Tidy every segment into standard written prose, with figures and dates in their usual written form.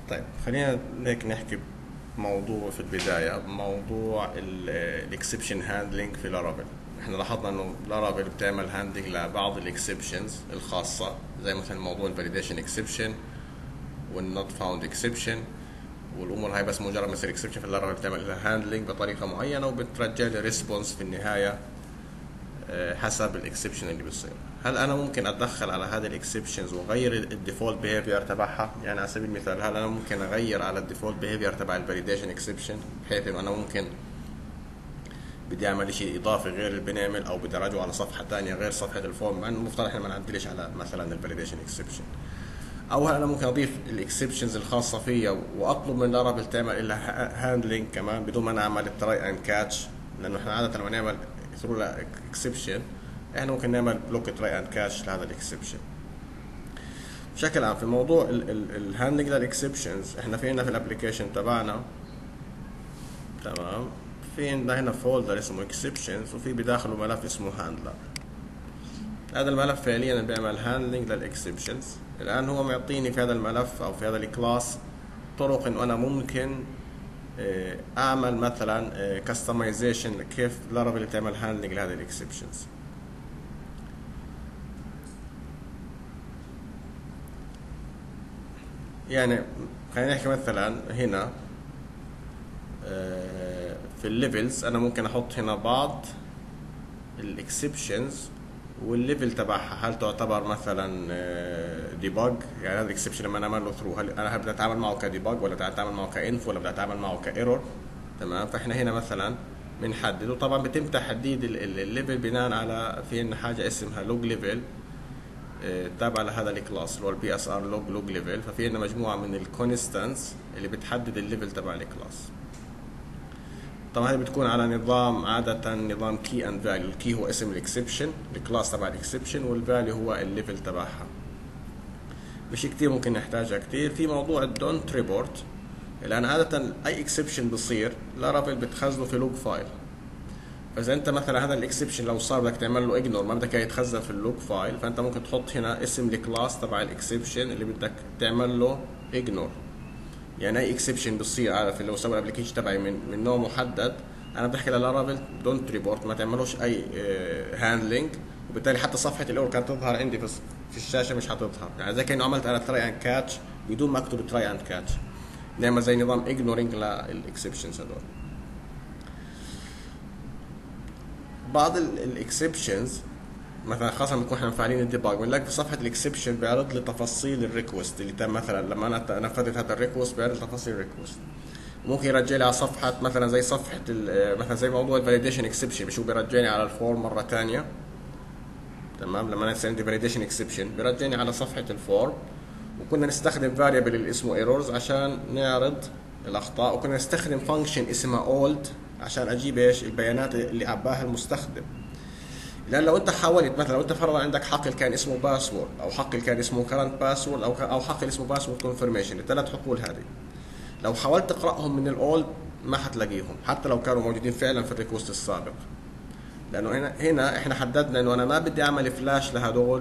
طيب خلينا هيك نحكي موضوع في البداية، موضوع الاكسبشن هاندلنج في لارافيل. احنا لاحظنا انه لارافيل بتعمل هاندلنج لبعض الاكسبشنز الخاصة، زي مثلا موضوع الفاليديشن اكسبشن والنوت فاوند اكسبشن والامور هاي. بس مجرد ما يصير اكسبشن في لارافيل بتعمل لها هاندلنج بطريقة معينة وبترجع لي ريسبونس في النهاية حسب الاكسبشن اللي بيصير. هل انا ممكن اتدخل على هذه الاكسبشنز واغير الديفولت بيهيفير تبعها؟ يعني على سبيل المثال، هل انا ممكن اغير على الديفولت بيهيفير تبع الفاليديشن اكسبشن، بحيث انه انا ممكن بدي اعمل شيء اضافي غير اللي بنعمل، او بدي اراجعه على صفحه ثانيه غير صفحه الفورم، مع انه المفترض احنا ما نعدلش على مثلا الفاليديشن اكسبشن. او هل انا ممكن اضيف الاكسبشنز الخاصه فيا واطلب من لارافيل تعمل لها هاندلنج كمان بدون ما نعمل التراي اند كاتش؟ لانه احنا عاده لما نعمل ثرو اكسبشن احنا ممكن نعمل بلوك تراي اند كاتش لهذا الاكسبشن. بشكل عام في موضوع الهاندلنج للاكسبشنز، احنا في عندنا في الابلكيشن تبعنا، تمام، في عندنا هنا فولدر اسمه اكسبشنز وفي بداخله ملف اسمه هاندلر. هذا الملف فعليا بيعمل هاندلنج للاكسبشنز. الان هو معطيني في هذا الملف او في هذا الكلاس طرق انه انا ممكن اعمل مثلا كاستمايزيشن كيف لارافيل تعمل هاندلنج لهذه الاكسبشنز. يعني خلينا نحكي مثلا هنا في الليفلز انا ممكن احط هنا بعض الاكسبشنز والليفل تبعها، هل تعتبر مثلا ديباج؟ يعني هذا الاكسبشن لما انا اعمل له ثرو، هل انا بدي اتعامل معه كديباج ولا بدي اتعامل معه كانفو ولا بدي اتعامل معه كايرور؟ تمام. فاحنا هنا مثلا بنحدد، وطبعا بيتم تحديد الليفل بناء على في عندنا حاجه اسمها لوج ليفل تابعه لهذا الكلاس اللي هو البي اس ار لوج ليفل. ففي عندنا مجموعه من الكونستانس اللي بتحدد الليفل تبع الكلاس. طبعا هذه بتكون على نظام عادة نظام كي اند فاليو. الكي هو اسم الاكسبشن، الكلاس تبع الاكسبشن، والفاليو هو الليفل تبعها. مش كتير ممكن نحتاجها كتير. في موضوع الدونت ريبورت، لان عادة اي اكسبشن بصير لارافيل بتخزنه في لوج فايل. فاذا انت مثلا هذا الاكسبشن لو صار بدك تعمل له اجنور، ما بدك يتخزن في اللوج فايل، فانت ممكن تحط هنا اسم الكلاس تبع الاكسبشن اللي بدك تعمل له اجنور. يعني اي اكسبشن بتصير، عارف، لو سوى الابلكيشن تبعي من نوع محدد، انا بحكي للارافيل دونت ريبورت، ما تعملوش اي هاندلنج، وبالتالي حتى صفحه الاول كانت تظهر عندي في الشاشه مش حتظهر. يعني زي كانه عملت انا تراي اند كاتش بدون ما اكتب تراي اند كاتش، نعمل زي نظام اجنورينج للاكسبشنز هذول. بعض الاكسبشنز مثلا خاصه لما نكون احنا فاعلين الديباج، بنلاقي في صفحه الاكسبشن بيعرض لي تفاصيل الريكوست اللي تم. مثلا لما انا نفذت هذا الريكوست بيعرض تفاصيل الريكوست. ممكن يرجع لي على صفحه مثلا زي صفحه مثلا زي موضوع الفاليديشن اكسبشن، بشو بيرجعني على الفورم مره ثانيه. تمام. لما انا يصير عندي فاليديشن اكسبشن بيرجعني على صفحه الفورم، وكنا نستخدم فاريبل اللي اسمه ايرورز عشان نعرض الاخطاء، وكنا نستخدم فانكشن اسمها اولد عشان اجيب ايش البيانات اللي عباها المستخدم. لان لو انت حاولت مثلا، لو انت فرضا عندك حقل كان اسمه باسورد، او حقل كان اسمه كرنت باسورد، او حقل اسمه باسورد كونفirmation، الثلاث حقول هذه لو حاولت تقراهم من الاولد ما حتلاقيهم، حتى لو كانوا موجودين فعلا في الريكوست السابق. لانه هنا احنا حددنا انه انا ما بدي اعمل فلاش لهدول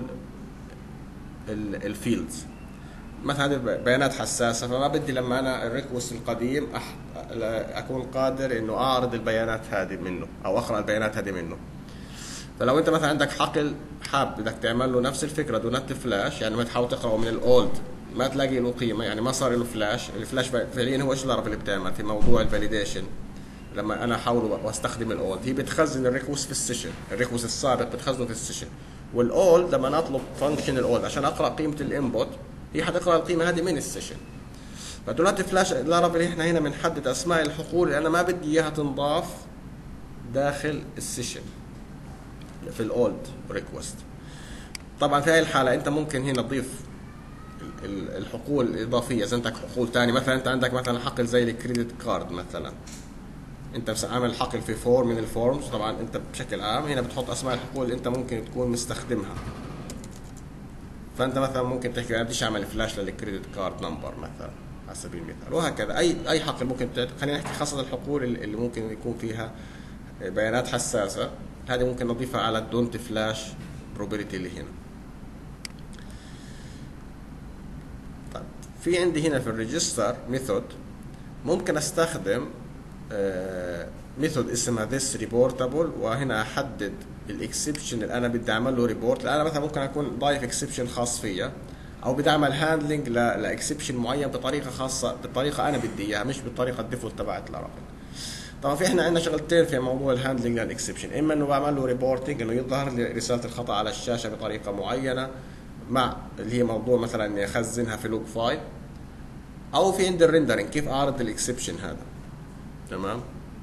الفيلدز. مثلا هذه بيانات حساسه، فما بدي لما انا الريكوست القديم اكون قادر انه اعرض البيانات هذه منه او اقرا البيانات هذه منه. فلو انت مثلا عندك حقل حاب بدك تعمل له نفس الفكره دو نوت فلاش، يعني ما تحاول تقراه من الاولد ما تلاقي له قيمه، يعني ما صار له فلاش. الفلاش فعليا هو ايش لارافيل اللي بتعمل في موضوع الفاليديشن. لما انا احاول واستخدم الاولد، هي بتخزن الريكوست في السيشن، الريكوست السابق بتخزنه في السيشن. والاولد لما انا اطلب فانكشن الاولد عشان اقرا قيمه الانبوت، هي حتقرا القيمه هذه من السيشن. فدو نوت فلاش لارافيل احنا هنا بنحدد اسماء الحقول اللي انا ما بدي اياها تنضاف داخل السيشن في الاولد ريكوست. طبعا في هاي الحاله انت ممكن هنا تضيف الحقول الاضافيه. اذا عندك حقول ثانيه، مثلا انت عندك مثلا حقل زي الكريدت كارد مثلا، انت عامل حقل في فورم من الفورمز، طبعا انت بشكل عام هنا بتحط اسماء الحقول اللي انت ممكن تكون مستخدمها. فانت مثلا ممكن تحكي انا بديش اعمل فلاش للكريدت كارد نمبر مثلا على سبيل المثال، وهكذا اي حقل ممكن خلينا نحكي خاصه الحقول اللي ممكن يكون فيها بيانات حساسه، هذه ممكن نضيفها على الدونت فلاش بروبرتي اللي هنا. طيب في عندي هنا في الريجستر ميثود ممكن استخدم ميثود اسمها this reportable، وهنا احدد الاكسبشن اللي انا بدي اعمل له ريبورت. لان انا مثلا ممكن اكون ضايف اكسبشن خاص فيا، او بدي اعمل هاندلنج لاكسبشن معين بطريقه خاصه، بالطريقه انا بدي اياها، مش بالطريقه الديفولت تبعت لارافيل. طبعا في احنا عندنا شغلتين في موضوع الهاندلنج للاكسبشن، اما انه بعمل له ريبورتنج، انه يظهر لي رساله الخطا على الشاشه بطريقه معينه، مع اللي هي موضوع مثلا اني اخزنها في لوج فايل، او في عندي الريندرنج كيف اعرض الاكسبشن هذا. تمام.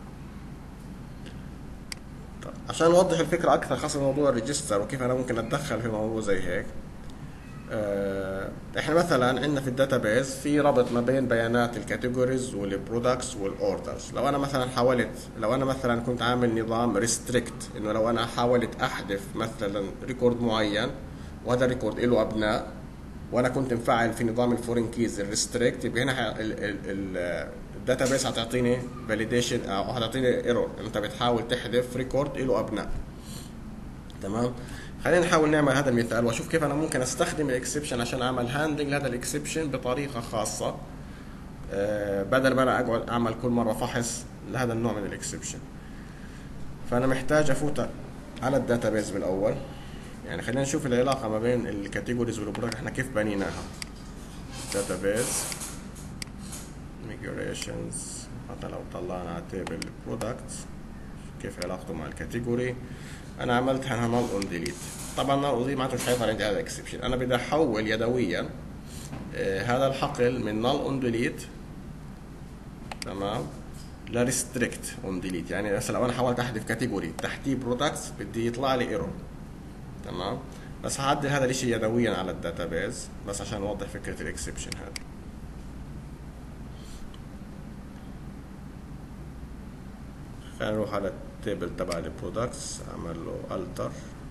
طب عشان نوضح الفكره اكثر خاصه موضوع الريجستر وكيف انا ممكن اتدخل في موضوع زي هيك، احنا مثلا عندنا في الداتابيز في ربط ما بين بيانات الكاتيجوريز والبرودكتس والاوردرز. لو انا مثلا كنت عامل نظام ريستريكت، انه لو انا حاولت احذف مثلا ريكورد معين وهذا الريكورد له ابناء، وانا كنت مفعل في نظام الفورين كيز الريستريكت، يبقى هنا الداتابيس هتعطيني فاليديشن او هتعطيني ايرور، انت بتحاول تحذف ريكورد له ابناء. تمام. خلينا نحاول نعمل هذا المثال واشوف كيف انا ممكن استخدم الاكسبشن عشان اعمل هاندلنج لهذا الاكسبشن بطريقه خاصه، بدل ما انا اقعد اعمل كل مره فحص لهذا النوع من الاكسبشن. فانا محتاج افوت على الداتابيز بالاول. يعني خلينا نشوف العلاقه ما بين الكاتيجوريز والبرودكت احنا كيف بنيناها. داتابيز ميجريشنز، حتى لو طلعنا على تيبل البرودكتس كيف علاقته مع الكاتيجوري. انا عملتها نال اون ديليت. طبعا نال اون ديليت معناته مش هيظهر عندي هذا اكسبشن، انا بدي احول يدويا هذا الحقل من نال اون ديليت، تمام، لريستريكت اون ديليت. يعني مثلا لو انا حاولت احذف كاتيجوري تحتيه برودكتس بدي يطلع لي ايرور. تمام. بس هعدل هذا الاشي يدويا على الداتابيز بس عشان نوضح فكره الاكسبشن هذا. خلينا نروح على التيبل تبع البرودكتس، اعمل له التر،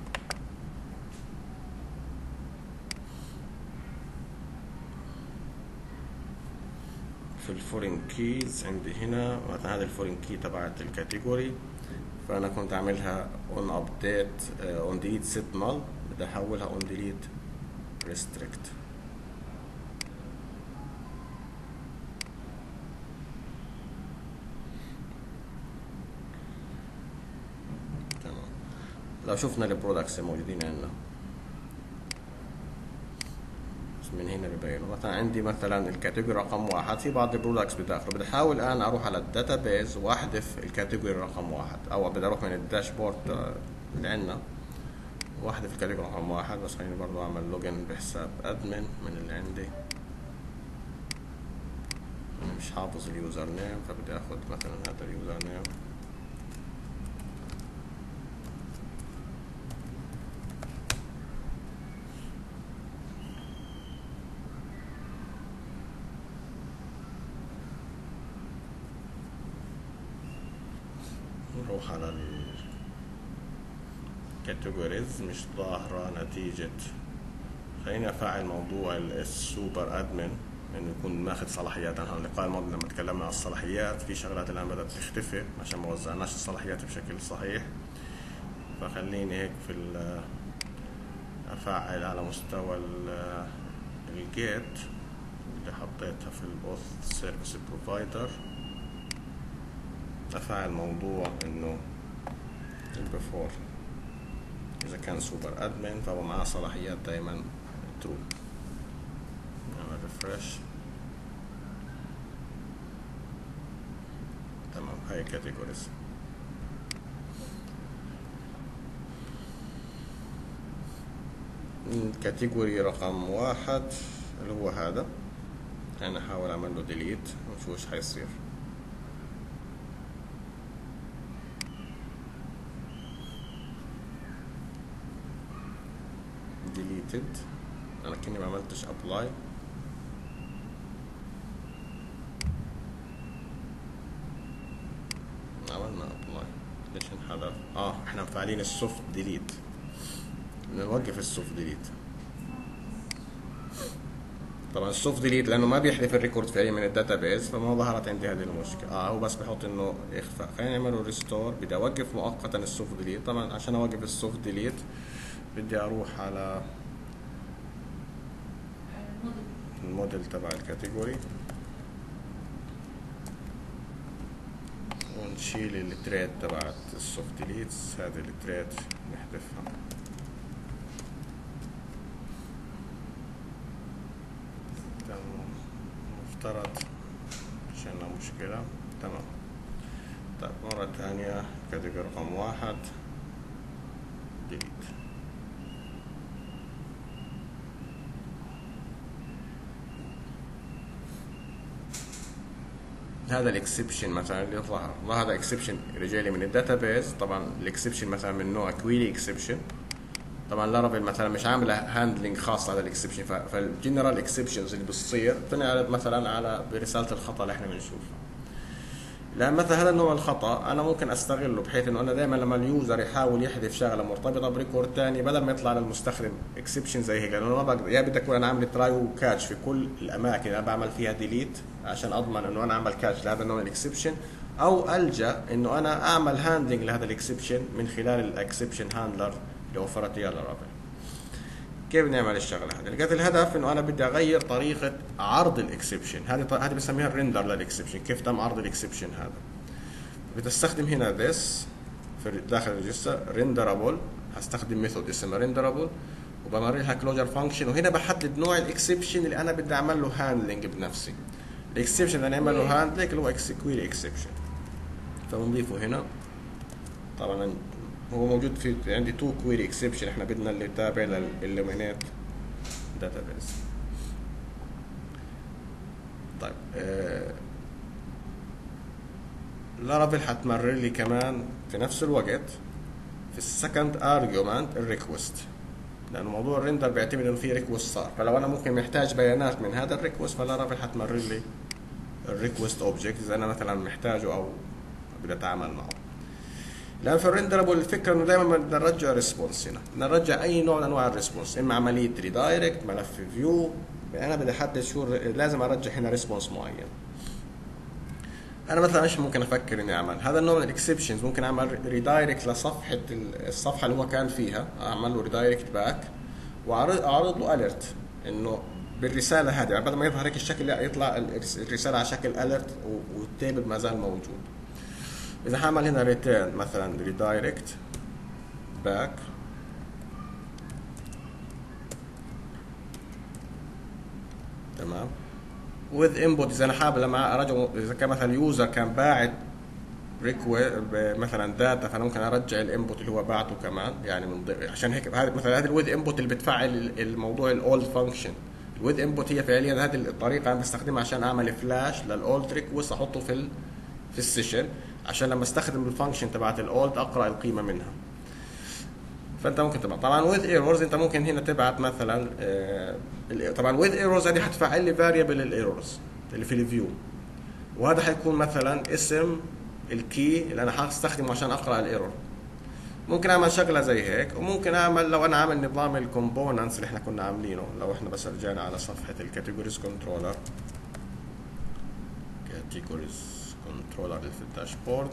في الفورين كيز عندي هنا مثلا هذا الفورين كي تبعت الكاتيجوري، فانا كنت اعملها اون ابديت اون ديليت سيت نال، بدي احولها اون ديليت ريستريكت. لو شفنا البرودكتس الموجودين عندنا من هنا ببينوا مثلا عندي مثلا الكاتيجوري رقم 1 في بعض البرودكتس بداخله، بدي احاول الان اروح على الداتابيز واحذف الكاتيجوري رقم 1، او بدي اروح من الداشبورد اللي عندنا واحذف الكاتيجوري رقم 1. بس خليني برضو اعمل لوجن بحساب ادمن من اللي عندي، انا مش حافظ اليوزر نيم فبدي اخذ مثلا هذا اليوزر نيم. نروح على الكاتيجوريز مش ظاهرة نتيجة، خليني افعل موضوع السوبر ادمن انه يكون ماخذ صلاحيات. انا اللقاء الماضي لما تكلمنا عن الصلاحيات في شغلات الان بدأت تختفي عشان ما وزعناش الصلاحيات بشكل صحيح، فخليني هيك في افعل على مستوى الجيت اللي حطيتها في البوث سيرفيس بروفايدر، افعل موضوع انه البيفور اذا كان سوبر ادمن فهو معاه صلاحيات دائما ترو. نعمل ريفرش. تمام. هاي كاتيجوريز. الكاتيجوري رقم 1 اللي هو هذا، انا احاول اعمل له ديليت ونشوف ايش حيصير. deleted. انا كني ما عملتش ابلاي. عملنا ابلاي ليش انحذف؟ احنا مفعلين السوفت ديليت، نوقف السوفت ديليت. طبعا السوفت ديليت لانه ما بيحذف الريكورد فعليا من الداتابيز فما ظهرت عندي هذه المشكله. هو بس بحط انه اخفاء. خلينا نعمله ريستور. بدي اوقف مؤقتا السوفت ديليت. طبعا عشان اوقف السوفت ديليت بدي اروح على الموديل تبع الكاتيجوري ونشيل التريد تبعت السوفت ديليتس. هذه التريد نحذفها. مفترض عشان مشكلة. تمام. طيب مرة ثانية كاتيجوري رقم 1 ديليت. هذا الاكسبشن مثلا اللي ظهر، هذا اكسبشن رجالي من الداتابيز. طبعا الاكسبشن مثلا من نوع كويري اكسبشن. طبعا لارافيل مثلا مش عامله هاندلنج خاص على الاكسبشن، فالجنرال اكسبشنز اللي بتصير بتنعرض مثلا على برساله الخطا اللي احنا بنشوفها. لان مثلا هذا النوع الخطا انا ممكن استغله بحيث انه انا دائما لما اليوزر يحاول يحذف شغله مرتبطه بريكورد ثاني، بدل ما يطلع للمستخدم اكسبشن زي هيك، لانه ما بقدر يا بدي اكون انا عامل تراي وكاتش في كل الاماكن اللي انا بعمل فيها ديليت عشان اضمن انه انا اعمل كاتش لهذا النوع من الاكسبشن، او الجا انه انا اعمل هاندلنج لهذا الاكسبشن من خلال الاكسبشن هاندلر اللي وفرت اياه لارافيل. كيف نعمل الشغله هذه؟ لقيت الهدف انه انا بدي اغير طريقه عرض الاكسبشن. هذه بسميها الريندر للاكسبشن، كيف تم عرض الاكسبشن هذا. بدي استخدم هنا this في داخل الريجستر renderable. هستخدم ميثود اسمها renderable وبمررها كلوجر فانكشن، وهنا بحدد نوع الاكسبشن اللي انا بدي اعمل له هاندلنج بنفسي. الاكسبشن اللي انا اعمل له هاندلنج اللي هو كويري اكسبشن، فبنضيفه هنا. طبعا هو موجود في عندي 2 كويري اكسبشن، احنا بدنا اللي تابع للإليمينيت داتابيز. طيب لارافيل حتمرر لي كمان في نفس الوقت في السكند ارجيومنت الريكوست، لانه موضوع الريندر بيعتمد انه في ريكوست صار، فلو انا ممكن محتاج بيانات من هذا الريكوست فلارافيل حتمرر لي الريكوست اوبجكت اذا انا مثلا محتاجه او بدي اتعامل معه. لان في الريندربل الفكره انه دائما بدنا نرجع ريسبونس، هنا بدنا نرجع اي نوع من انواع الريسبونس، اما عمليه ريدايركت، ملف فيو، انا بدي احدد شو لازم ارجع هنا ريسبونس معين. انا مثلا ايش ممكن افكر اني اعمل؟ هذا النوع من الاكسبشنز ممكن اعمل ريدايركت لصفحه الصفحه اللي هو كان فيها، اعمل له ريدايركت باك واعرض له اليرت انه بالرساله هذه، بدل ما يظهر هيك الشكل لا يطلع الرساله على شكل اليرت والتيبل ما زال موجود. اذا هعمل هنا ريتيرن مثلا ريدايركت باك، تمام، with input اذا انا حابب لما ارجع، اذا كان مثلا اليوزر كان باعت مثلا داتا، فانا ممكن ارجع الانبوت اللي هو بعته كمان، يعني من عشان هيك مثلا هذه الويذ انبوت اللي بتفعل الموضوع الاولد فانكشن. الويذ انبوت هي فعليا هذه الطريقه انا بستخدمها عشان اعمل فلاش للاولد ريكوست احطه في السيشن، عشان لما استخدم الفانكشن تبعت الاولد اقرا القيمه منها. فانت ممكن تبعت طبعا ويز ايرورز، انت ممكن هنا تبعت مثلا طبعا ويز ايرورز هذه حتفعل لي فاريبل الايرورز اللي في الفيو، وهذا حيكون مثلا اسم الكي اللي انا هستخدمه عشان اقرا الايرور. ممكن اعمل شغله زي هيك، وممكن اعمل لو انا عامل نظام الكومبوننتس اللي احنا كنا عاملينه، لو احنا بس رجعنا على صفحه الكاتيجوريز كنترولر، كاتيجوريز كنترولر اللي في الداشبورد،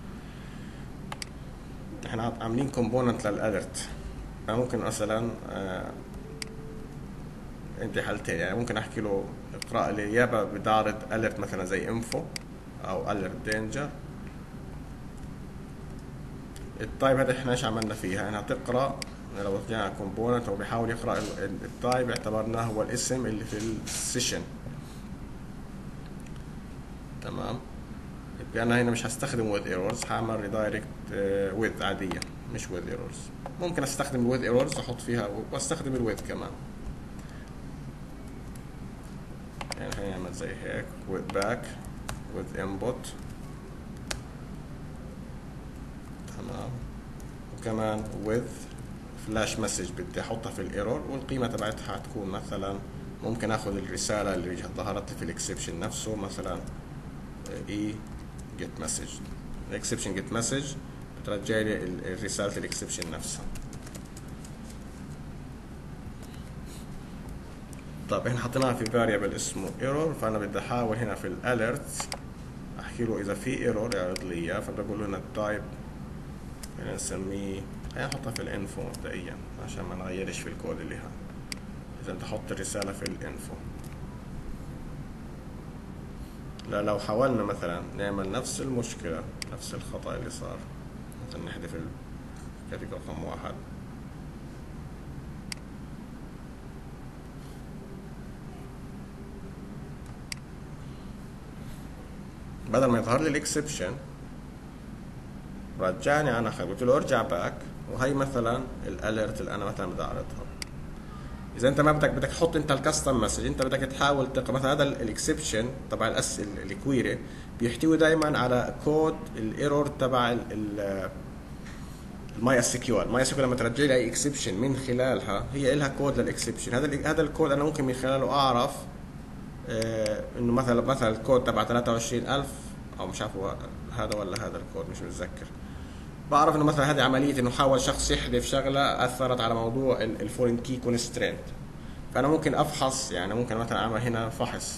احنا عاملين كومبوننت للاليرت. انا ممكن مثلا عندي حالتين، يعني ممكن احكي له اقرا لي يا بدي اعرض اليرت مثلا زي انفو او اليرت دينجر. التايب هذا احنا ايش عملنا فيها؟ انها تقرا، لو رجعنا على كومبوننت هو بيحاول يقرا التايب اعتبرناه هو الاسم اللي في السيشن، تمام. يبقى انا هنا مش هستخدم with ايرورز، هعمل ريدايركت with عاديه مش with ايرورز. ممكن استخدم with ايرورز احط فيها واستخدم الwith كمان، يعني خلينا نعمل زي هيك with back with input، تمام. وكمان with flash message بدي احطها في الايرور، والقيمه تبعتها هتكون مثلا ممكن اخذ الرساله اللي ظهرت لي في الاكسبشن نفسه، مثلا اي get message، الاكسبشن get message بترجع لي رساله الاكسبشن نفسها. طيب احنا حطيناها في variable اسمه error، فانا بدي احاول هنا في الاليرت احكي له اذا في ايرور يعرض لي اياه، فبقول له هنا التايب خلينا نسميه، خلينا نحطها في الانفو مبدئيا عشان ما نغيرش في الكود اللي هنا. اذا انت حط الرساله في الانفو، لا لو حاولنا مثلا نعمل نفس المشكلة، نفس الخطأ اللي صار، مثلا نحذف الكاتيجوري رقم 1، بدل ما يظهر لي الاكسبشن رجعني انا قلت له ارجع باك، وهي مثلا الاليرت اللي انا مثلا بدي اعرضها. اذا انت ما بدك تحط انت الكاستم مسج، انت بدك تحاول مثلا هذا الاكسبشن تبع الكويري بيحتوي دائما على كود الايرور تبع الماي اس كيو ال. الماي اس كيو لما ترجع لي اي اكسبشن من خلالها هي لها كود للاكسبشن. هذا الكود انا ممكن من خلاله اعرف انه مثلا الكود تبع 23000 او مش عارف هذا ولا هذا الكود مش متذكر، بعرف انه مثلا هذه عمليه انه حاول شخص يحذف شغله اثرت على موضوع الفورين كي كونسترينت. فانا ممكن افحص، يعني ممكن مثلا اعمل هنا فحص،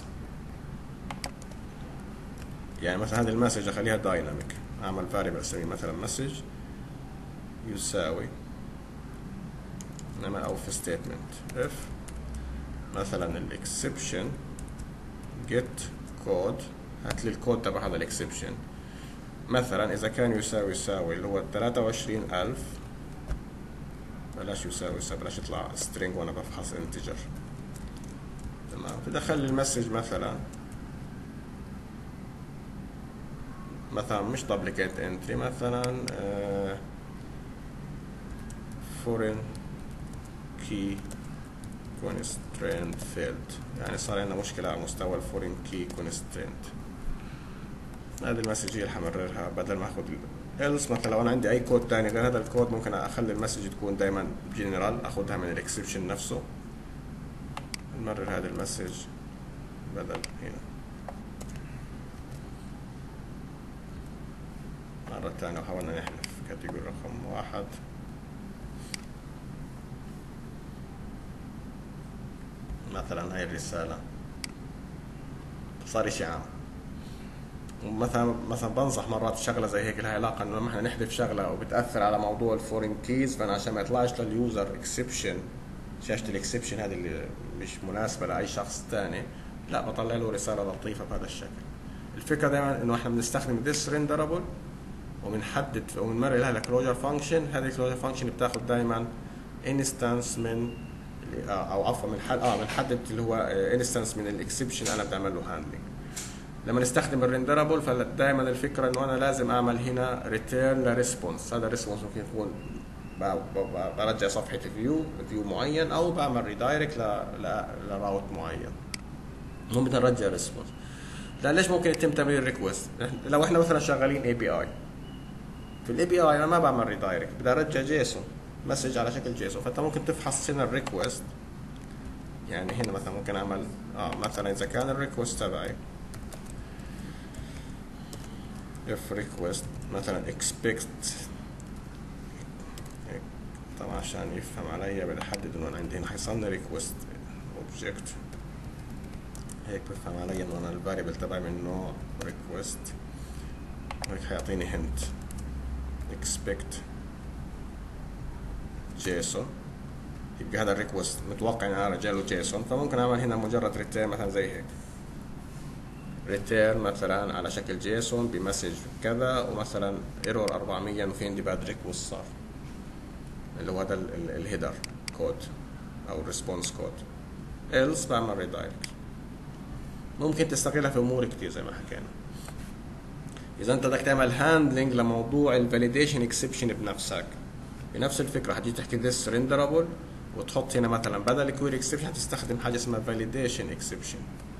يعني مثلا هذه المسج اخليها دايناميك، اعمل فاريبل اسميه مثلا مسج يساوي انما او في ستيتمنت اف مثلا الاكسبشن جيت كود، هات لي الكود تبع هذا الاكسبشن مثلا اذا كان يساوي اللي هو 23000 بلاش بلاش يطلع string وانا بفحص انتجر. تمام، بدخل لي المسج مثلا مش duplicate entry، مثلا foreign key constraint failed، يعني صار عندنا مشكلة على مستوى الفورين كي constraint. هذه المسج هي اللي حمررها بدل ما اخذ else. مثلا لو انا عندي اي كود تاني غير هذا الكود ممكن اخلي المسج تكون دائما جنرال، اخذها من الاكسبشن نفسه، نمرر هذه المسج بدل هنا. مرة ثانية وحاولنا نحذف كاتيجوري رقم 1، مثلا هاي الرسالة صار اشي عام. مثلا بنصح مرات شغله زي هيك لها علاقه انه لما احنا نحذف شغله وبتاثر على موضوع الفورين كيز، فانا عشان ما يطلعش لليوزر اكسبشن، شاشه الاكسبشن هذه اللي مش مناسبه لاي شخص ثاني، لا بطلع له رساله لطيفه بهذا الشكل. الفكره دائما انه احنا بنستخدم this renderable وبنحدد وبنمرر لها الكلوجر فانكشن. هذه الكلوجر فانكشن بتاخذ دائما انستانس من او عفوا بنحدد اللي هو انستانس من الاكسبشن انا بعمل له هاندلنج. لما نستخدم الريندرابل فدائما الفكره انه انا لازم اعمل هنا ريتيرن لريسبونس. هذا الريسبونس ممكن يكون برجع صفحه فيو معين، او بعمل ريدايركت لراوت معين، مو بدنا نرجع ريسبونس. لا ليش ممكن يتم تمرير الريكوست؟ لو احنا مثلا شغالين اي بي اي، في الاي بي اي انا ما بعمل ريدايركت، بدي ارجع جيسون مسج على شكل جيسون. فانت ممكن تفحص هنا الريكوست، يعني هنا مثلا ممكن اعمل مثلا اذا كان الريكوست تبعي if request مثلا expect، طبعا عشان يفهم علي بدي احدد انه انا عندي هنا حيصلني request object، هيك بفهم علي انه انا الفاريبل تبعي من نوع request، هيك حيعطيني hint expect JSON. يبقى هذا الريكوست متوقع ان انا ارجع له جيسون، فممكن اعمل هنا مجرد ريتيرن مثلا زي هيك، ريتيرن مثلا على شكل جيسون بمسج كذا، ومثلا ايرور 400 انه في عندي باد ريكوست صار، اللي هو هذا الهيدر كود او الريسبونس كود. ايلس بعمل ريدايركت. ممكن تستغلها في امور كتير زي ما حكينا. اذا انت بدك تعمل هاندلنج لموضوع الفاليديشن اكسبشن بنفسك، بنفس الفكره حتيجي تحكي this renderable وتحط هنا مثلا بدل كويري اكسبشن هتستخدم حاجه اسمها فاليديشن اكسبشن.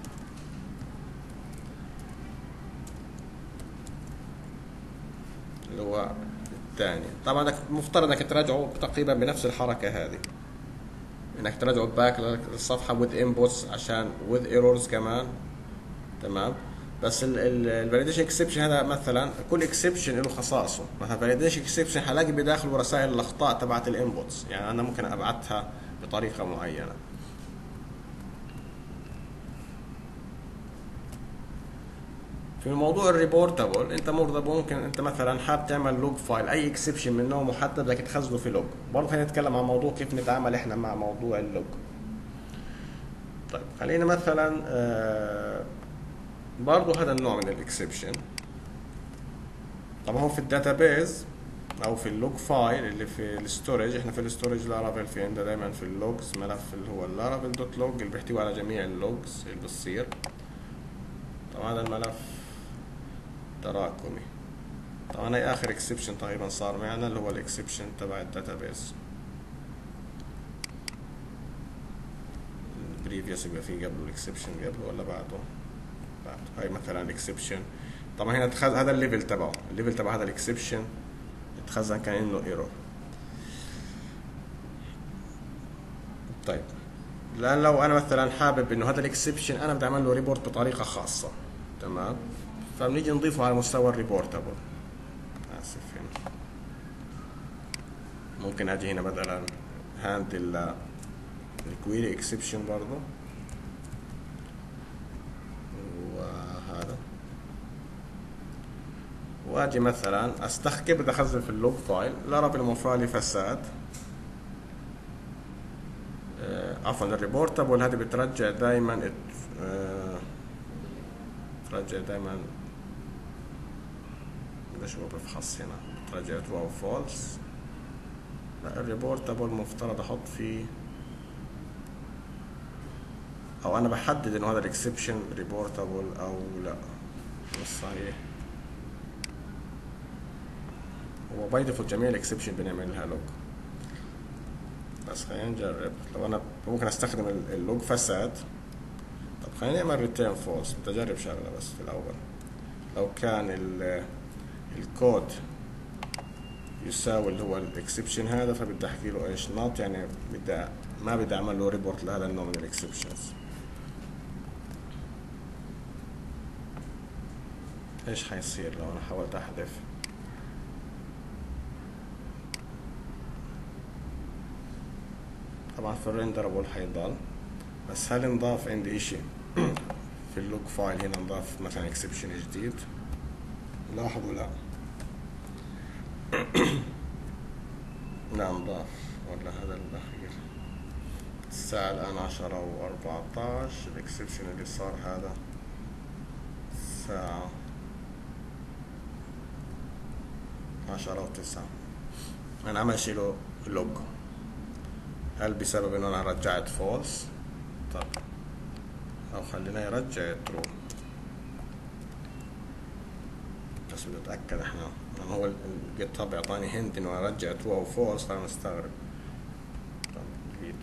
اللي هو الثاني. طبعا بدك مفترض انك تراجعه تقريبا بنفس الحركه هذه، انك تراجعه باك للصفحه with inputs عشان with errors كمان. تمام، بس الفاليديشن اكسبشن هذا مثلا كل اكسبشن له خصائصه. مثلا فاليديشن اكسبشن حلاقي بداخله رسائل الاخطاء تبعت الانبوتس، يعني انا ممكن ابعتها بطريقه معينه. في موضوع الريبورتابل انت ممكن انت مثلا حاب تعمل لوج فايل اي اكسبشن من نوع محدد بدك تخزنه في لوج. برضه خلينا نتكلم عن موضوع كيف نتعامل احنا مع موضوع اللوج. طيب خلينا مثلا برضه هذا النوع من الاكسبشن. طبعا هو في الداتابيز او في اللوج فايل اللي في الستورج، احنا في الستورج لارافيل في عندنا دايما في اللوجز ملف اللي هو اللارافيل دوت لوج اللي بيحتوي على جميع اللوجز اللي بتصير. طبعا هذا الملف تراكمي. طبعا هي اخر اكسبشن تقريبا صار معنا اللي هو الاكسبشن تبع الداتابيز. البريفيوس يبقى فيه قبله الاكسبشن قبله ولا بعده؟ هاي مثلا الاكسبشن. طبعا هنا هذا الليفل تبعه، الليفل تبع هذا الاكسبشن اتخزن كان انه ايرور. طيب الان لو انا مثلا حابب انه هذا الاكسبشن انا بدي اعمل له ريبورت بطريقه خاصه، تمام؟ فبنيجي نضيفه على مستوى الريبورتابل. اسف، هنا ممكن اجي هنا مثلا هاندل الكويري اكسبشن برضه، وهذا، واجي مثلا كيف بدي اخزن في اللوج فايل لارافيل موفر لي فساد. عفوا الريبورتابل هذه بترجع دائما بترجع دائما بديش بفحص هنا بترجع ترو او فولس. لا الريبورتابل مفترض احط فيه، او انا بحدد انه هذا الاكسبشن ريبورتابل او لا. مش صحيح، هو باي ديفولت جميع الاكسبشن بنعمل لها لوج. بس خلينا نجرب. لو انا ممكن استخدم اللوج فساد. طب خلينا نعمل ريتيرن فولس. بدي اجرب شغله بس في الاول. لو كان الكود يساوي اللي هو الاكسبشن هذا، فبدي احكي له ايش نوت، يعني ما بدي اعمل له ريبورت لهذا النوع من الاكسبشنز. ايش حيصير لو انا حاولت احذف؟ طبعا في الريندربل حيضل، بس هل نضاف عندي اشي في اللوج فايل هنا؟ نضاف مثلا اكسبشن جديد؟ لاحظوا لا لا نضاف. ولا هذا الاخير؟ الساعة الان 10:14. الاكسبشن اللي صار هذا الساعة 10:09. انا عم اشيله لوج. هل بسبب انه انا رجعت فولس؟ طب او خلينا يرجع ترو، بس بدي اتاكد. احنا لما هو الجيت هاب يعطاني هنت انه ارجع ترو او فولس، فانا مستغرب. طب ديليت.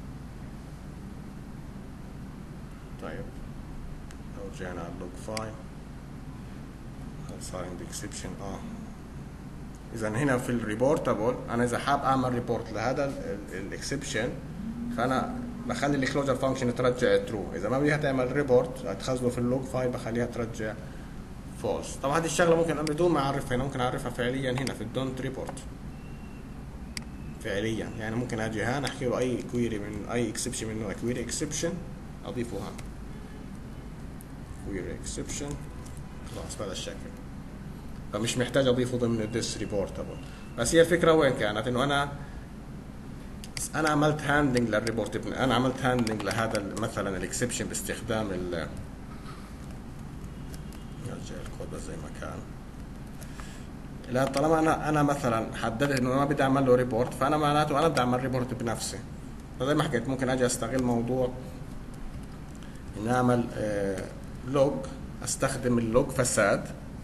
طيب لو رجعنا على اللوج فايل، هل صار عندي اكسبشن؟ اذا هنا في الريبورتابل انا اذا حاب اعمل ريبورت لهذا الاكسبشن، فانا بخلي الكلوجر فانكشن ترجع ترو. اذا ما بديها تعمل ريبورت اتخزنه في اللوج فايل بخليها ترجع فولس. طبعا هذه الشغله ممكن بدون ما اعرفها هنا، ممكن اعرفها فعليا هنا في الدونت ريبورت فعليا. يعني ممكن اجي هنا احكي له اي كويري من اي اكسبشن من نوع كويري اكسبشن اضيفه هنا كويري اكسبشن خلاص بهذا الشكل، فمش محتاج اضيفه ضمن الديس ريبورتابل. بس هي الفكره وين كانت؟ انه انا عملت هاندلنج للريبورت. انا عملت هاندلنج لهذا مثلا الاكسبشن باستخدام نرجع الكود بس زي ما كان. لا طالما انا مثلا حددت انه ما بدي اعمل له ريبورت، فانا معناته انا بدي اعمل ريبورت بنفسي. فزي ما حكيت ممكن اجي استغل موضوع اني اعمل لوج، استخدم اللوج فساد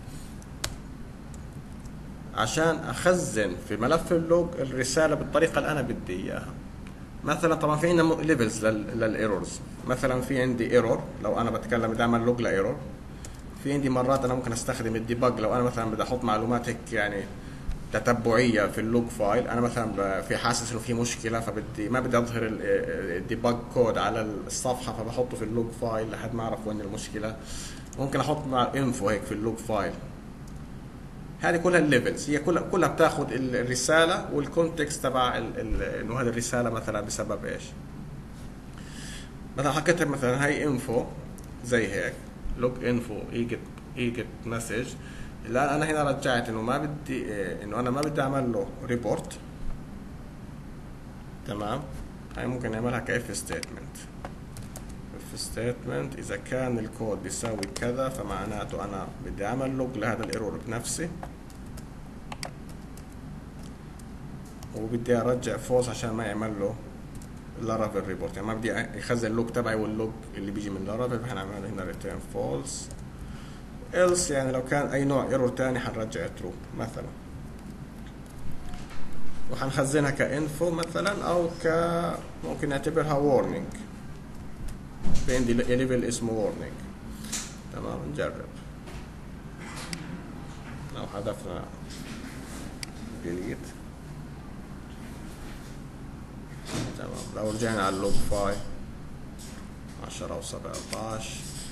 عشان اخزن في ملف اللوج الرساله بالطريقه اللي انا بدي اياها. مثلا طبعا في عندنا ليفلز للايرورز. مثلا في عندي ايرور لو انا بتكلم بدي اعمل لوج لايرور. في عندي مرات انا ممكن استخدم الديباج لو انا مثلا بدي احط معلومات هيك يعني تتبعيه في اللوج فايل. انا مثلا في حاسس انه في مشكله، فبدي ما بدي اظهر الديباج كود على الصفحه، فبحطه في اللوج فايل لحد ما اعرف وين المشكله. ممكن احط مع انفو هيك في اللوج فايل. هذه كلها الليفلز، هي كلها بتاخذ الرساله والكونتكست تبع انه هذه الرساله مثلا بسبب ايش. مثلا حكيت مثلا هاي انفو زي هيك لوج انفو ايجت مسج. الان انا هنا رجعت انه ما بدي انه انا ما بدي اعمل له ريبورت، تمام. هاي ممكن نعملها كاف ستيتمنت if statement إذا كان الكود بيساوي كذا فمعناته أنا بدي أعمل لوج لهذا الايرور بنفسي، وبدي أرجع فولس عشان ما يعمل له لارافيل ريبورت، يعني ما بدي يخزن اللوج تبعي واللوج اللي بيجي من لارافيل، فحنعمل هنا ريتيرن فولس. else يعني لو كان أي نوع ايرور تاني حنرجع ترو مثلا، وحنخزنها كانفو مثلا او ممكن نعتبرها وورنينج، في عندي ليفل اسمه وورنينج. تمام نجرب. لو حذفنا ديليت تمام، لو رجعنا على اللوج فايل 10 و 17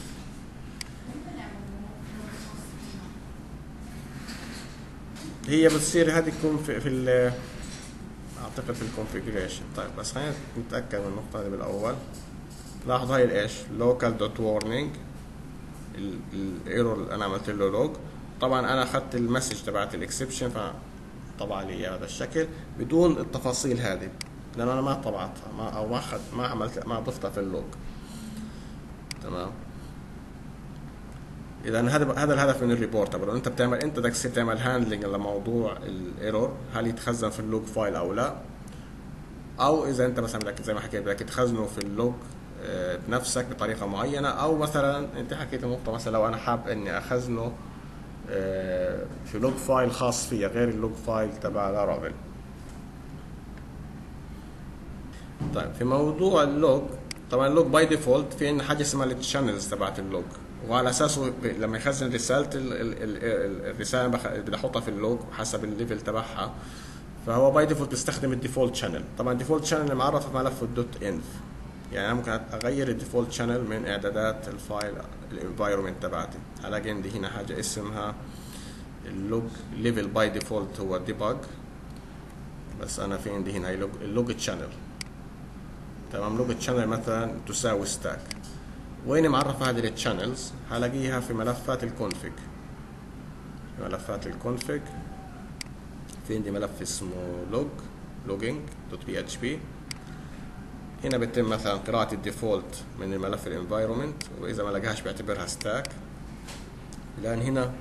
هي بتصير هذه تكون في اعتقد في الكونفيجريشن. طيب بس خلينا نتاكد من النقطه هذه بالاول. لاحظوا هاي الايش local dot warning الايرور اللي انا عملت له لوج. طبعا انا اخذت المسج تبعت الاكسبشن فطبع لي بهذا الشكل بدون التفاصيل هذه، لانه انا ما طبعتها او ما عملت ما ضفتها في اللوج. تمام. اذا هذا الهدف من الريبورت. لو انت بدك تصير تعمل هاندلنج لموضوع الايرور، هل يتخزن في اللوج فايل او لا، او اذا انت مثلا بدك زي ما حكيت بدك تخزنه في اللوج بنفسك بطريقه معينه، او مثلا انت حكيت النقطه مثلا لو انا حاب اني اخزنه في لوج فايل خاص فيها غير اللوج فايل تبع لارافيل. طيب في موضوع اللوج، طبعا اللوج باي ديفولت في عندنا حاجه اسمها التشانلز تبعت اللوج، وعلى اساسه لما يخزن رساله الرساله اللي بدي احطها في اللوج حسب الليفل تبعها، فهو باي ديفولت بيستخدم الديفولت شانل. طبعا الديفولت شانل معرف في ملف الدوت انف، يعني انا ممكن اغير الديفولت شانل من اعدادات الفايل الانفايرمنت تبعتي. هلاقي عندي هنا حاجه اسمها اللوج ليفل باي ديفولت هو ديباج، بس انا في عندي هنا اللوج تشانل. تمام. لوج تشانل مثلا تساوي ستاك. وين معرفه هذه التشانلز؟ هلاقيها في ملفات الكونفيج. في ملفات الكونفيج في عندي ملف اسمه logging.php. هنا بيتم مثلا قراءة الديفولت من الملف الانفايرومنت، واذا ما لقاهاش بيعتبرها ستاك. لان هنا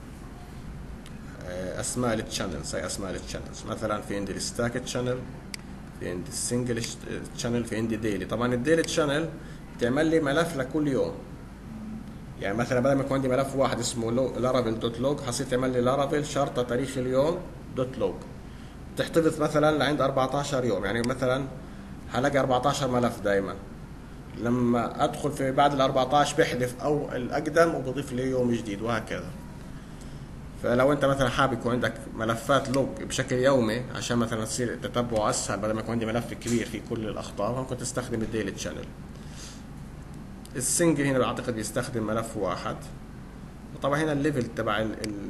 اسماء التشانلز، هي اسماء التشانلز. مثلا في عندي الستاك تشانل، في عندي السنجل تشانل، في عندي ديلي. طبعا الديلي تشانل بتعمل لي ملف لكل يوم، يعني مثلا بدل ما يكون عندي ملف واحد اسمه لارافيل دوت لوج حصير تعمل لي لارافيل شرطه تاريخ اليوم دوت لوج، تحتفظ مثلا لعند 14 يوم. يعني مثلا هلاقي 14 ملف دائما، لما ادخل في بعد ال 14 بحذف او الاقدم وبضيف لي يوم جديد وهكذا. فلو انت مثلا حابب يكون عندك ملفات لوج بشكل يومي عشان مثلا تصير تتبعه اسهل، بدل ما يكون عندي ملف كبير فيه كل الاخطاء، ممكن تستخدم الديلي تشانل. السنجل هنا بعتقد بيستخدم ملف واحد. وطبعا هنا الليفل تبع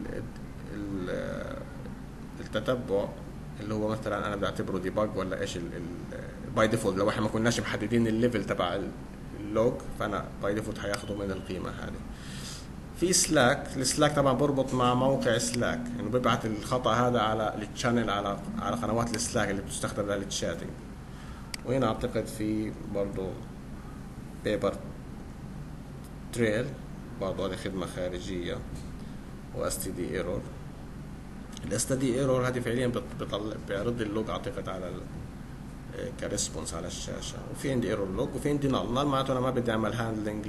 التتبع اللي هو مثلا انا بدي اعتبره ديباج ولا ايش باي ديفولت. لو احنا ما كناش محددين الليفل تبع اللوج فانا باي ديفولت حياخده من القيمه هذه. في سلاك، السلاك طبعا بربط مع موقع سلاك، انه يعني بيبعت الخطا هذا على التشانل على قنوات السلاك اللي بتستخدم للتشاتنج. وهنا اعتقد في برضه بيبر تريل برضه هذه خدمه خارجيه، واس تي دي ايرور. الاس تي دي ايرور هذه فعليا بيعرض اللوج اعتقد على كريسبونس على الشاشه. وفي عندي ايرور لوج، وفي عندي نال معناته انا ما بدي اعمل هاندلنج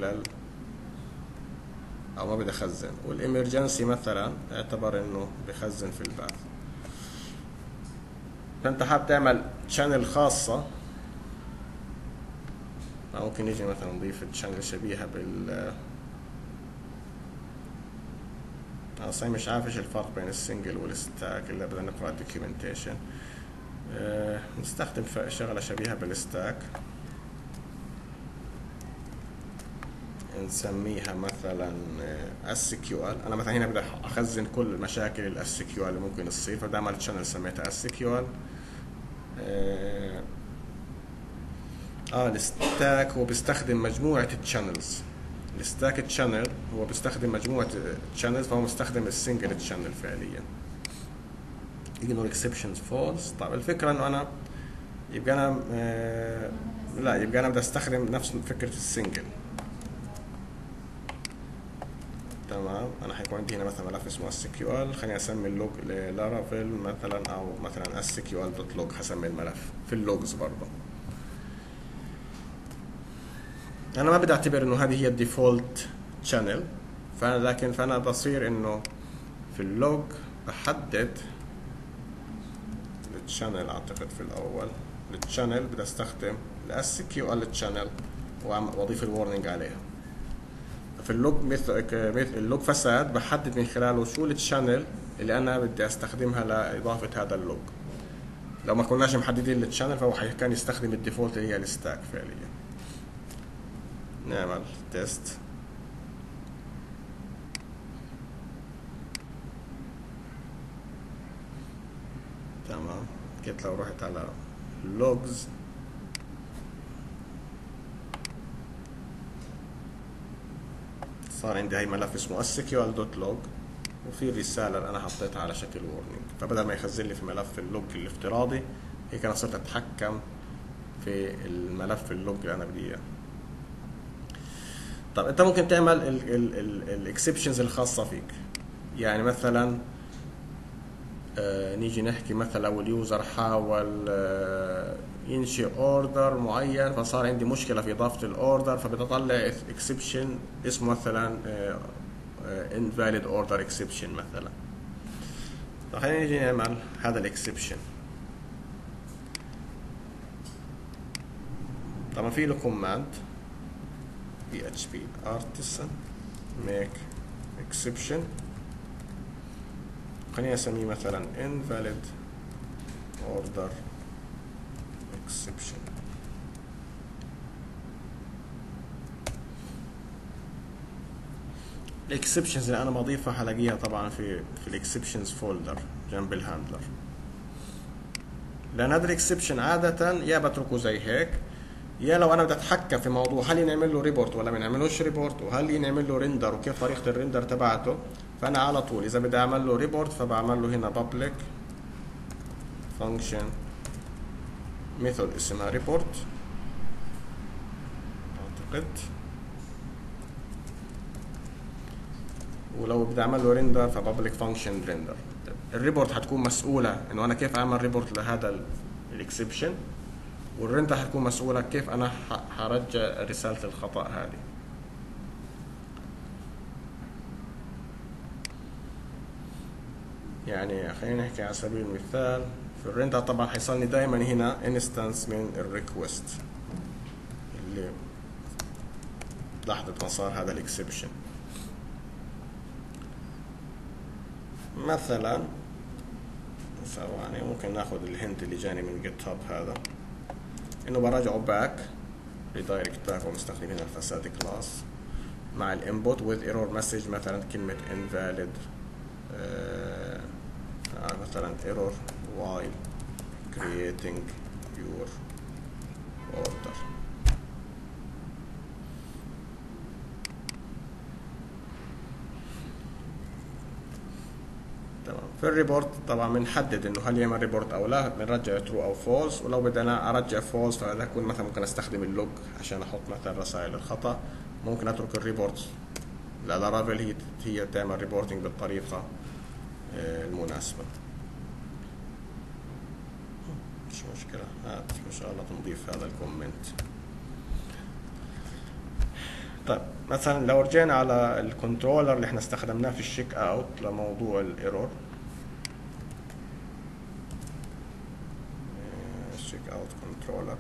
او ما بدي اخزن. والامرجنسي مثلا اعتبر انه بخزن في الباث. فانت حاب تعمل شانل خاصه، ممكن نيجي مثلا نضيف شانل شبيهه صحيح مش عارف ايش الفرق بين السنجل والستاك الا بدنا نقرا الدوكيومنتيشن. نستخدم شغله شبيهه بالستاك، نسميها مثلا SQL. انا مثلا هنا بدي اخزن كل مشاكل SQL اللي ممكن تصير، فبدي اعمل تشانل سميتها SQL. الستاك هو بيستخدم مجموعة تشانلز. الستاك تشانل هو بيستخدم مجموعة تشانلز، فهو مستخدم السنجل تشانل فعليا. ignore exceptions false. طيب الفكرة انه انا يبقى انا بدي استخدم نفس فكرة السنجل. تمام. انا حيكون عندي هنا مثلا ملف اسمه SQL، خليني اسمي اللوج لارافيل مثلا، او مثلا SQL.log، حسمي الملف في اللوجز برضه. انا ما بدي اعتبر انه هذه هي الديفولت شانل، فانا بصير انه في اللوج بحدد الشانل. اعتقد في الاول الشانل بدي استخدم SQL channel واضيف الورنينج عليها. في اللوج مثل اللوج فساد بحدد من خلاله شو التشانل اللي انا بدي استخدمها لاضافه هذا اللوج. لو ما كناش محددين التشانل فهو كان يستخدم الديفولت اللي هي الستاك فعليا. نعمل تيست. تمام. كنت لو رحت على لوجز صار عندي هاي ملف اسمه SQL.log، وفي رسالة اللي أنا حطيتها على شكل warning، فبدل ما يخزن لي في ملف اللوج الافتراضي هيك أنا صرت أتحكم في الملف اللوج اللي أنا بدي إياه. طب أنت ممكن تعمل الاكسبشنز الخاصة فيك. يعني مثلا نيجي نحكي مثلا لو اليوزر حاول ينشئ اوردر معين، فصار عندي مشكله في اضافه الاوردر، فبدي اطلع اكسبشن اسمه مثلا invalid order exception مثلا. فخلينا نيجي نعمل هذا الاكسبشن. طبعا في له كوماند php artisan make exception، خليني اسميه مثلا invalid order exception. الاكسبشنز اللي انا بضيفها هلاقيها طبعا في الاكسبشنز فولدر جنب الهاندلر. لان هذا الاكسبشن عاده يا بتركه زي هيك، يا لو انا بدي اتحكم في موضوع هل ينعمل له ريبورت ولا ما ينعملوش ريبورت، وهل ينعمل له ريندر وكيف طريقه الريندر تبعته، فانا على طول اذا بدي اعمل له ريبورت فبعمل له هنا public function method اسمها report اعتقد، ولو بدي اعمل له ريندر فبابليك فانكشن ريندر. الريبورت حتكون مسؤوله انه انا كيف اعمل ريبورت لهذا الاكسبشن، والريندر حتكون مسؤوله كيف انا حرجع رساله الخطا هذه. يعني خلينا نحكي على سبيل المثال في الريندر طبعا حيصلني دائما هنا انستنس من الريكوست اللي لحظه ما صار هذا الاكسبشن. مثلا ثواني ممكن ناخذ الهنت اللي جاني من جيت هاب هذا، انه براجعه باك ريدايركت باك ومستخدمين الفساد كلاس مع الانبوت with error message مثلا كلمة invalid مثلا error while creating your order. تمام. في الريبورت طبعا بنحدد انه هل يعمل ريبورت او لا، بنرجع ترو او فولس، ولو بدنا ارجع فولس فهذا يكون مثلا ممكن استخدم اللوج عشان احط مثلا رسائل الخطا. ممكن اترك الريبورت للارافيل هي تعمل ريبورتنج بالطريقه المناسبه. مش مشكله، هات ان شاء الله تنضيف هذا الكومنت. طيب مثلا لو رجعنا على الكنترولر اللي احنا استخدمناه في الشيك اوت لموضوع الايرور، الشيك اوت كنترولر،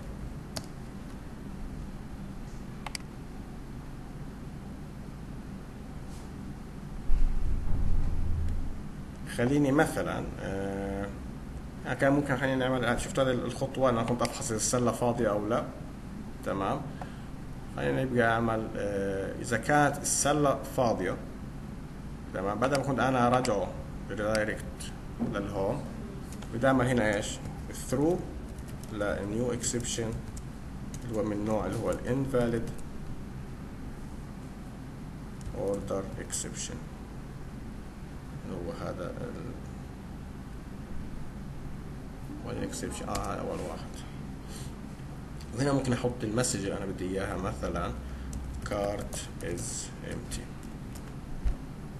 خليني مثلا كان ممكن خلينا نعمل، شفت هذه الخطوه انا كنت افحص السله فاضيه او لا. تمام. خلينا نبقى اعمل اذا كانت السله فاضيه، تمام، بدل ما كنت انا اراجعه ريدايركت للهوم، بدي اعمل هنا ايش؟ ثرو لنيو اكسبشن اللي هو من نوع اللي هو الانفاليد اوردر اكسبشن، اللي هو هذا والاكسبشن هذا اول واحد. وهنا ممكن احط المسج اللي انا بدي اياها مثلا cart is empty.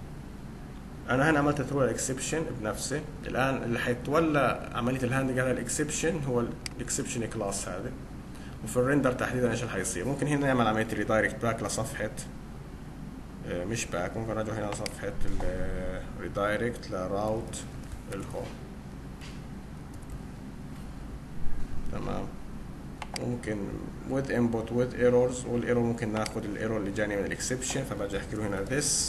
انا هنا عملت ثرو الاكسبشن بنفسي. الان اللي حيتولى عمليه الهاندلنج على الاكسبشن هو الاكسبشن كلاس هذا. وفي الريندر تحديدا ايش اللي حيصير؟ ممكن هنا نعمل عمليه ريدايركت باك لصفحه، مش باك، ممكن نرجع هنا لصفحه الريدايركت لراوت الهوم. تمام. ممكن with input with errors، والايرور ممكن ناخد الايرور اللي جاني من الاكسبشن، فبرجع احكي له هنا this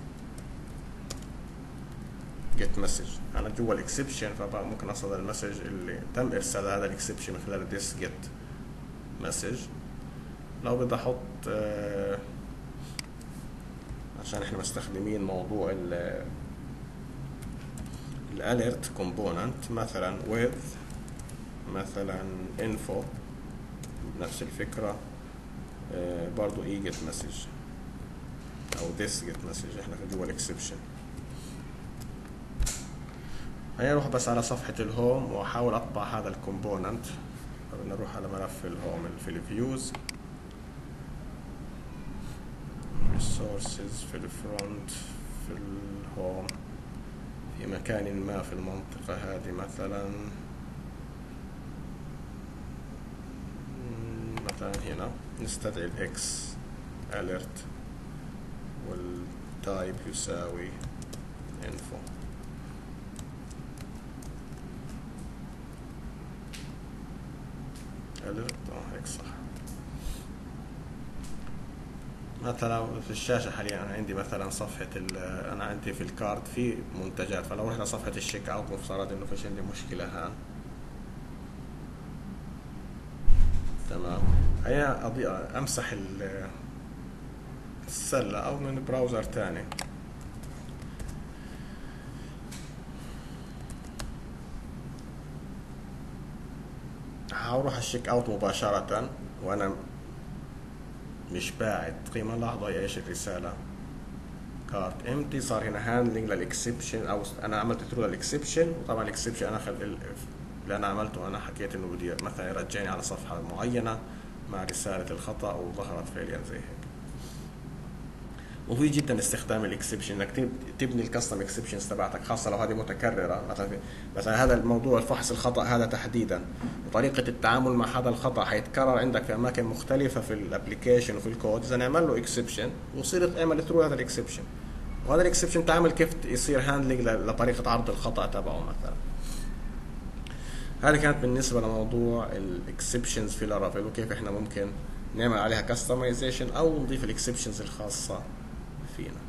get message. انا جوا الاكسبشن فممكن اصل المسج اللي تم ارسال هذا الاكسبشن من خلال this get message. لو بدي احط عشان احنا مستخدمين موضوع الاليرت كومبوننت، مثلا with مثلا info نفس الفكرة، برضو get message او this get message. احنا في جوا الاكسبشن. هيا نروح بس على صفحة الهوم واحاول اطبع هذا الكومبوننت. نروح على ملف الهوم في الفيوز، resources في الفرونت، في الهوم، في مكان ما في المنطقة هذه مثلا هنا نستدعي الاكس alert والتايب يساوي info. alert هيك صح. مثلا في الشاشة حاليا أنا عندي مثلا صفحة أنا عندي في الكارد في منتجات، فلو رحنا صفحة الشيك أوت مفترض إنه فيش عندي مشكلة هان. تمام. هيا أمسح السلة أو من براوزر تاني. هروح الشيك أوت مباشرة وأنا مش باعت قيمة. لاحظوا ايش الرسالة كارت امتي. صار هنا هاندلنج للاكسبشن، او انا عملت ثرو للاكسبشن، وطبعا الاكسبشن انا اللي انا عملته انا حكيت انه بدي مثلا يرجعني على صفحة معينة مع رسالة الخطأ وظهرت فعليا زي هيك. مفيد جدا استخدام الاكسبشن، انك تبني الكاستم اكسبشنز تبعتك، خاصه لو هذه متكرره. مثلا هذا الموضوع الفحص الخطا هذا تحديدا، وطريقه التعامل مع هذا الخطا حيتكرر عندك في اماكن مختلفه في الابلكيشن وفي الكود. اذا نعمل له اكسبشن وصير تعمل ثرو هذا الاكسبشن، وهذا الاكسبشن تعمل كيف يصير هاندلنج لطريقه عرض الخطا تبعه مثلا. هذه كانت بالنسبه لموضوع الاكسبشنز في لارافيل، وكيف احنا ممكن نعمل عليها كاستمايزيشن او نضيف الاكسبشنز الخاصه فينا.